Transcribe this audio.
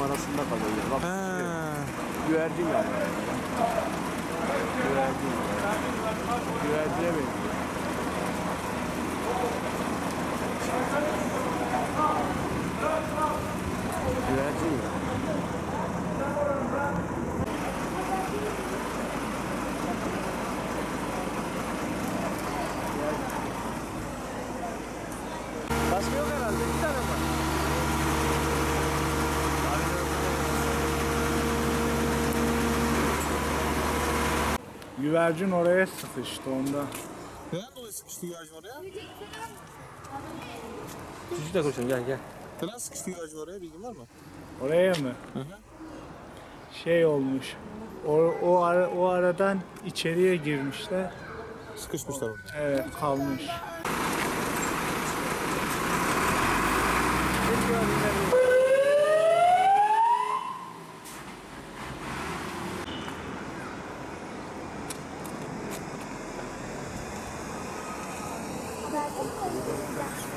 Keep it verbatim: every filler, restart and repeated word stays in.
arasında kalıyor. Bak, He. güvercin yani. Güvercin. Güvercine benziyor. Güvercin ya. Başka yok herhalde. İki tane var. Güvercin oraya sıkıştı onda. Neden dolayı sıkıştı güvercin oraya? Çocukla konuşalım, gel gel. Neden sıkıştı güvercin oraya? Bilgin var mı? Oraya mı? Hı hı. Şey olmuş. O, o, ara, o aradan içeriye girmişler. Sıkışmışlar orada. Evet, kalmış. Ben